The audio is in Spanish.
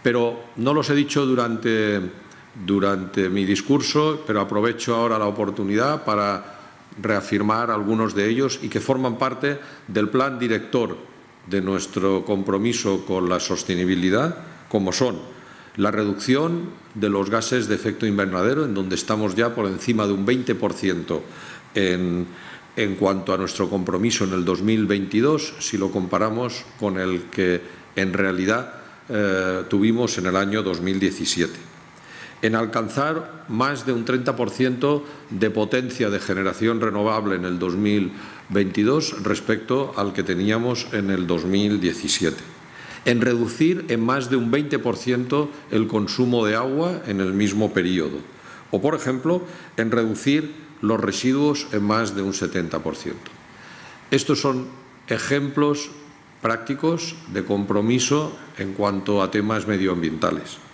Pero no los he dicho durante mi discurso, pero aprovecho ahora la oportunidad para reafirmar algunos de ellos y que forman parte del plan director de nuestro compromiso con la sostenibilidad, como son la reducción de los gases de efecto invernadero, en donde estamos ya por encima de un 20% en cuanto a nuestro compromiso en el 2022, si lo comparamos con el que en realidad tuvimos en el año 2017. En alcanzar más de un 30% de potencia de generación renovable en el 2022 respecto al que teníamos en el 2017. En reducir en más de un 20% el consumo de agua en el mismo periodo. O, por ejemplo, en reducir los residuos en más de un 70%. Estos son ejemplos prácticos de compromiso en cuanto a temas medioambientales.